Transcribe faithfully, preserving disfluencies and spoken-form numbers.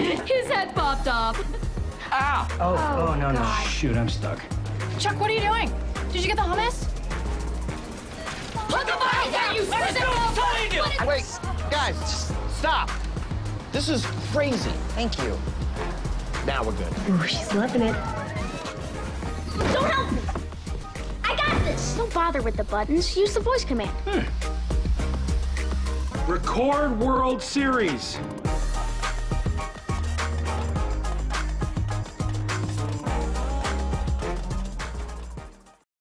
His head popped off. Ow! Oh, oh, Oh, no, no. God. Shoot, I'm stuck. Chuck, what are you doing? Did you get the hummus? Put the body down, you sick! Wait, guys, just stop. This is crazy. Thank you. Now we're good. Ooh, she's loving it. Don't help me. I got this. Don't bother with the buttons. Use the voice command. Record World Series.